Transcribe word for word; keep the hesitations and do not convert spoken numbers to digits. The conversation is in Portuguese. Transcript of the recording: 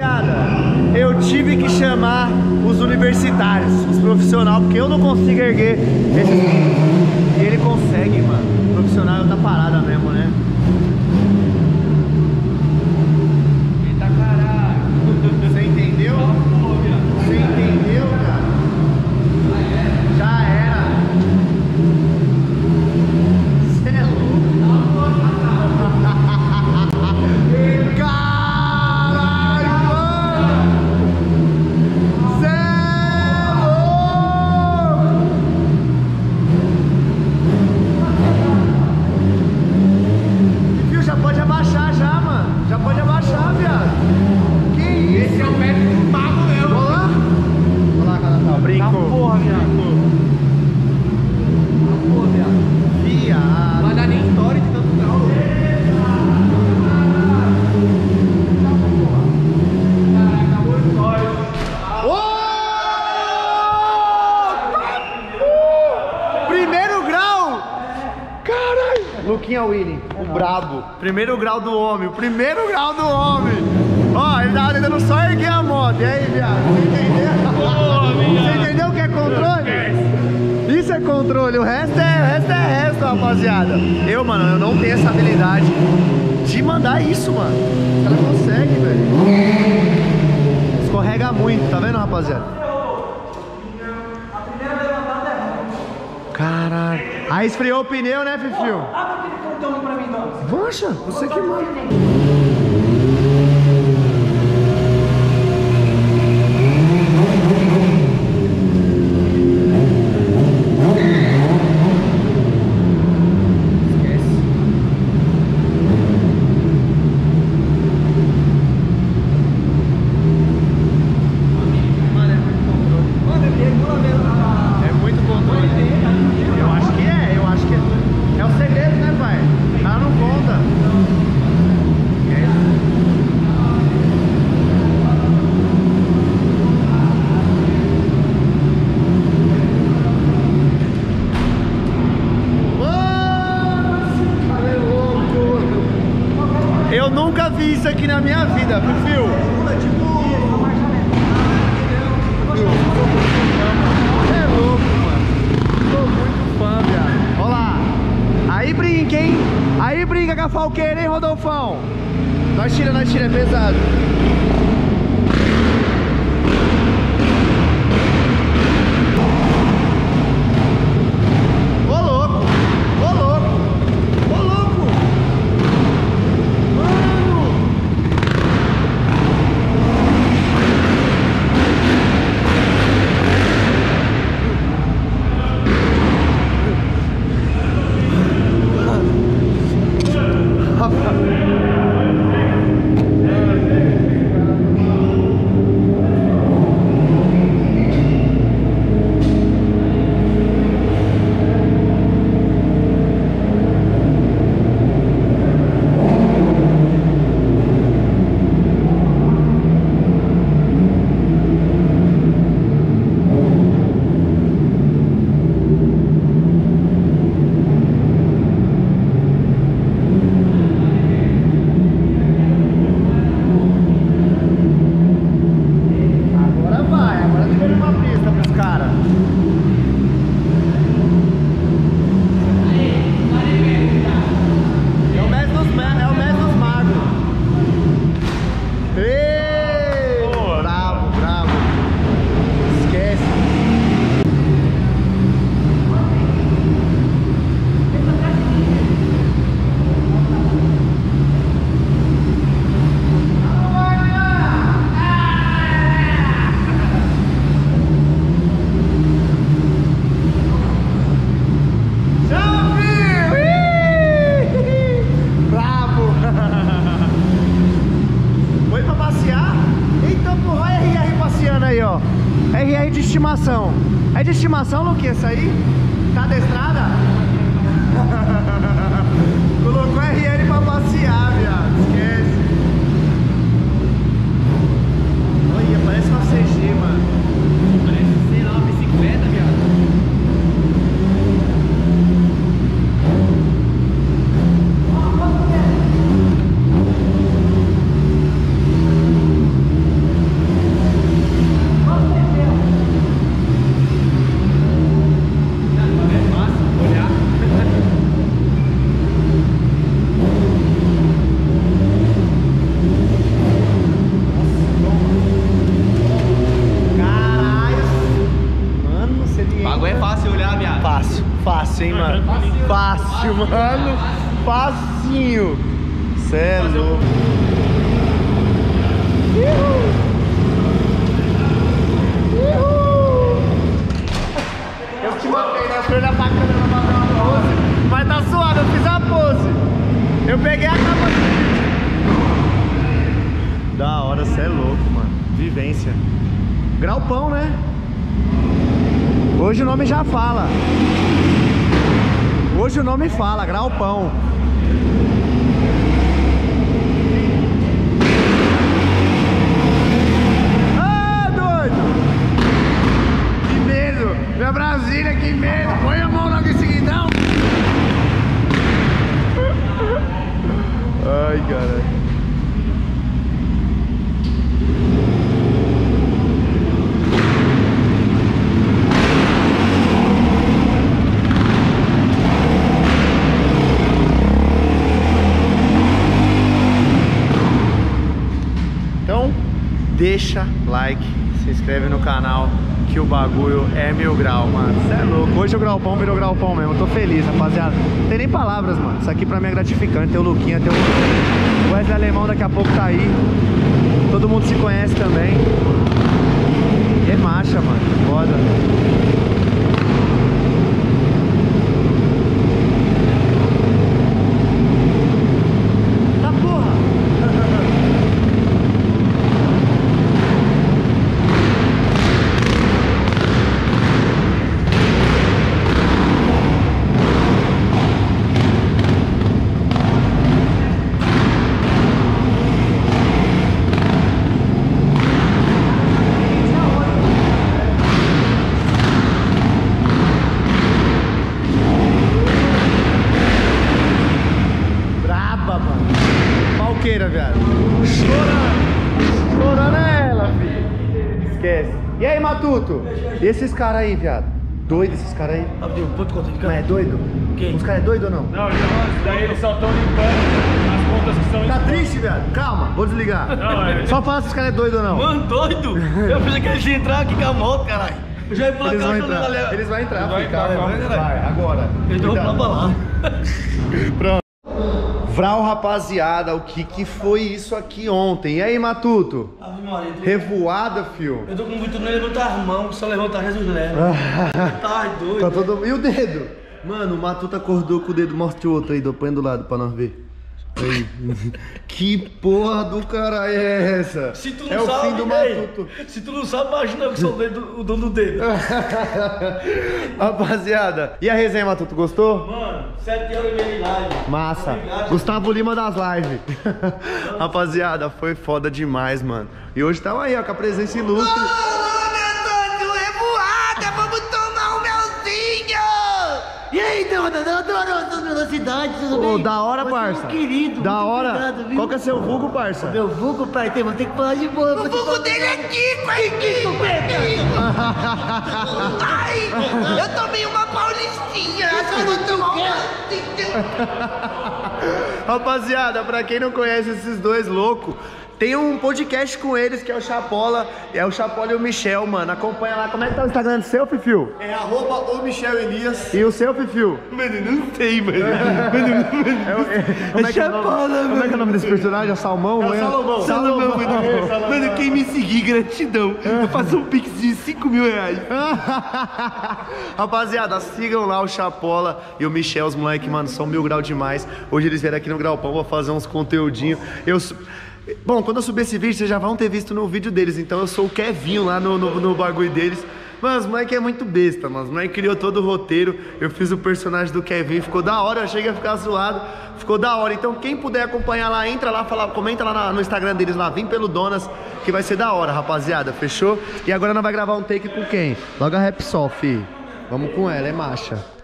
Eu tive que chamar os universitários, os profissionais, porque eu não consigo erguer esses... E ele consegue, mano. O profissional é outra parada mesmo, né? Eita caralho. Você entendeu? Você entendeu, cara? Já era. Você é louco. Luquinha Willy, o brabo. Primeiro grau do homem, o primeiro grau do homem. Ó, ele tava tentando só erguer a moto. E aí, viado? Você entendeu? Você entendeu o que é controle? Isso é controle, o resto é, o resto é resto, rapaziada. Eu, mano, eu não tenho essa habilidade de mandar isso, mano. Ela consegue, velho. Escorrega muito, tá vendo, rapaziada? Caralho. Aí esfriou o pneu, né, Fifio? Poxa, você que manda. Eu nunca vi isso aqui na minha vida, Fifio. É louco, mano. Sou muito fã, viado. Olha lá. Aí brinca, hein? Aí brinca com a falqueira, hein, Rodolfão? Nós tira, nós tira, é pesado. R R de estimação. É de estimação, Luquinha, isso aí? Tá adestrada? Colocou R R pra passear, viado. Esquece. Olha, parece uma C G, mano. Parece, sei lá, uma bicicleta, viado. fácil, mano. Facinho. Cê é louco. Eu te matei, né? Eu fui olhar pra câmera pra fazer uma pose. Mas tá suado, eu fiz a pose. Eu peguei a capa do vídeo. Da hora, cê é louco, mano. Vivência. Graupão, né? Hoje o nome já fala. Hoje o nome fala, Graupão. Ah, doido! Que medo! Minha Brasília, que medo! Põe a mão logo em seguidão! Ai, caralho. Deixa like, se inscreve no canal, que o bagulho é mil grau, mano. Cê é louco. Hoje o Graupão virou Graupão mesmo. Eu tô feliz, rapaziada. Não tem nem palavras, mano. Isso aqui pra mim é gratificante. Tem o Luquinha, tem o Wesley Alemão daqui a pouco tá aí. Todo mundo se conhece também. E é marcha, mano. Foda. Viado. Chorando. Chorando é ela, filho. Esquece. E aí, Matuto? E esses caras aí, viado? Doido esses caras aí? Pode contar de cara. Mas é doido? Quem? Os caras é doido ou não? Não, daí eles só estão limpando as contas que são. Tá triste, viado? Calma, vou desligar. Não, é... Só fala se os caras é doido ou não. Mano, doido? Eu pensei que eles iam entrar aqui com a moto, caralho. Eu já ia pra Eles cá, vão entrar. galera. Eles vão entrar, Eles vão fica, entrar, vai, vai, vai, agora. Eles vão pra lá. Pronto. Vral, rapaziada, o que que foi isso aqui ontem? E aí, Matuto? Ave Maria, tô... Revoada, fio? Eu tô com muito nem levantar as mãos, só levantar Jesus leva. Tá doido. Tá todo... E o dedo? Mano, o Matuto acordou com o dedo, mostra o outro aí, põe do lado pra nós ver. Aí. Que porra do caralho é essa? Se tu não é o sabe, fim do ei, Matuto. Se tu não sabe, imagina eu que sou o, dedo, o dono do dedo. Rapaziada, e a resenha, Matuto, gostou? Mano, sete horas e meia de live. Massa. Obrigado. Gustavo Lima das lives. Rapaziada, foi foda demais, mano. E hoje tava aí, ó, com a presença ilustre. E aí, dona, eu adoro a sua velocidade, tudo bem? Ô, da hora, Você parça. é um querido, da muito hora. obrigado, viu? Qual que é seu vulgo, parça? Meu vulgo, pai, tem, vamos ter que falar de boa. O vulgo dele é Kiko, é Kiko, é Kiko. Ai, eu tomei uma paulistinha. Eu vou tomar uma... Rapaziada, pra quem não conhece esses dois loucos, tem um podcast com eles que é o Chapola, é o Chapola e o Michel, mano. Acompanha lá. Como é que tá o Instagram do seu, Fifio? É arroba o Michel Elias. E o seu, Fifio? Mano, não sei, mano. É, é, como, é que é o nome, como é que é o nome desse personagem? É o Salmão? É o Salomão. Salomão, mano. Salomão. Mano, quem me seguir, gratidão. Eu faço um pix de cinco mil reais. Rapaziada, sigam lá o Chapola e o Michel, os moleques, mano, são mil grau demais. Hoje eles vieram aqui no Graupão, vou fazer uns conteúdinhos. Eu... Bom, quando eu subir esse vídeo, vocês já vão ter visto no vídeo deles. Então eu sou o Kevinho lá no, no, no bagulho deles. Mano, os moleque é muito besta, mano. Os moleque criou todo o roteiro. Eu fiz o personagem do Kevinho, ficou da hora. Eu achei que ia ficar zoado, ficou da hora. Então quem puder acompanhar lá, entra lá, fala, comenta lá na, no Instagram deles lá, vem pelo Donas, que vai ser da hora, rapaziada, fechou? E agora nós vai gravar um take com quem? Logo a Repsol, fi. Vamos com ela, é marcha.